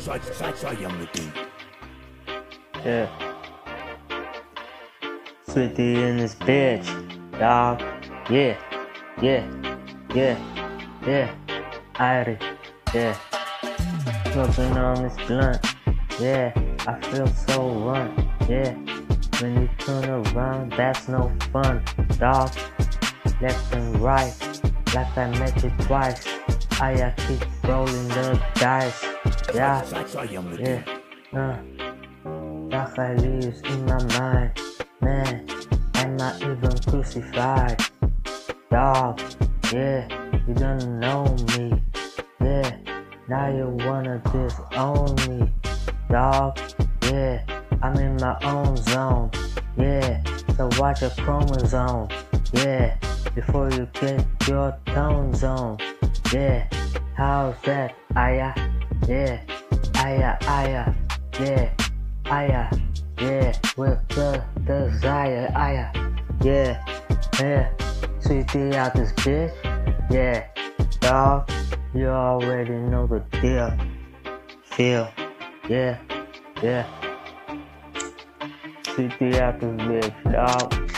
Sai meeting. Yeah. Sweetie in this bitch, dog. Yeah, yeah, yeah, yeah. Irie, yeah. Smoking on this blunt, yeah. I feel so run, yeah. When you turn around, that's no fun, dog. Left and right, like I met you twice. I keep rolling the dice, yeah, yeah. Dark lives in my mind, man. I'm not even crucified, dog. Yeah, you don't know me, yeah. Now you wanna disown me, dog. Yeah, I'm in my own zone, yeah. So watch your chromosome, yeah. Before you get your tone zone, yeah. How's that? Aya, yeah. Aya, yeah. Aya, yeah. With the desire, aya, yeah. Yeah. Sweetie out this bitch, yeah. Dog, you already know the deal. Feel, yeah, yeah. Sweetie out this bitch, dog.